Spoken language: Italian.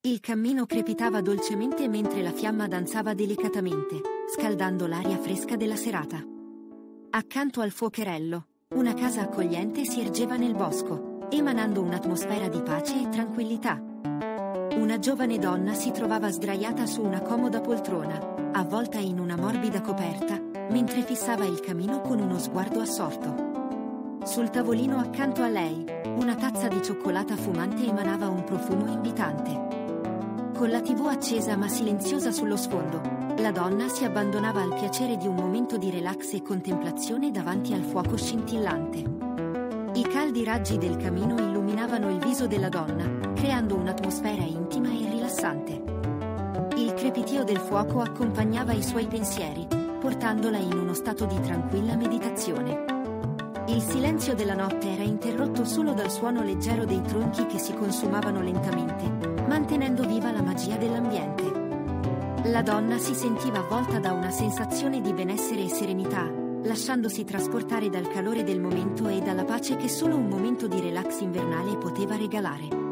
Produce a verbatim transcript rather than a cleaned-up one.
Il cammino crepitava dolcemente mentre la fiamma danzava delicatamente, scaldando l'aria fresca della serata. Accanto al fuocherello, una casa accogliente si ergeva nel bosco, emanando un'atmosfera di pace e tranquillità. Una giovane donna si trovava sdraiata su una comoda poltrona, avvolta in una morbida coperta, mentre fissava il camino con uno sguardo assorto. Sul tavolino accanto a lei, una tazza di cioccolata fumante emanava un profumo invitante. Con la tivù accesa ma silenziosa sullo sfondo, la donna si abbandonava al piacere di un momento di relax e contemplazione davanti al fuoco scintillante. I caldi raggi del camino illuminavano il viso della donna, creando un'atmosfera intima e rilassante. Il crepitio del fuoco accompagnava i suoi pensieri, portandola in uno stato di tranquilla meditazione. Il silenzio della notte era interrotto solo dal suono leggero dei tronchi che si consumavano lentamente, mantenendo viva la magia dell'ambiente. La donna si sentiva avvolta da una sensazione di benessere e serenità, lasciandosi trasportare dal calore del momento e dalla pace che solo un momento di relax invernale poteva regalare.